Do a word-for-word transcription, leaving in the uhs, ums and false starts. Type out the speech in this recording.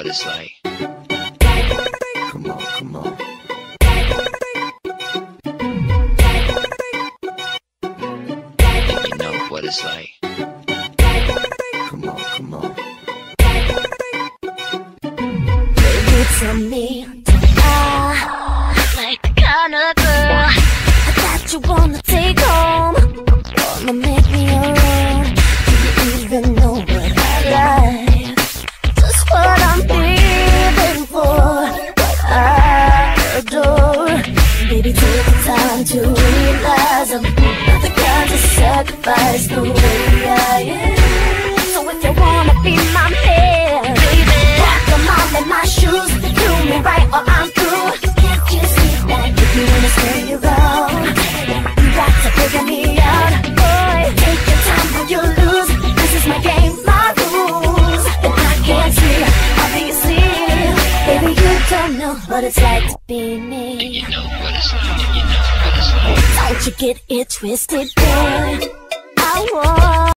it's like. Come on, come on. You know what it's like. Come on, come on. Baby, tell me, I like the kind of girl that you wanna take home, wanna make me your own. Do you even know what I like? Just what I'm living for, what I adore. Baby, take the time to realize I'm not the kind to sacrifice the way I am. So if you wanna be my man, baby, walk a mile in my shoes, do me right or I'm through. You can't just leave that if you wanna stay around. You got to figure me out, boy. Take your time or you lose. This is my game, my rules, and I can't see, obviously. Baby, you don't know what it's like to be me. You know what it's like. You know what it's like. Don't you get it twisted, boy. I want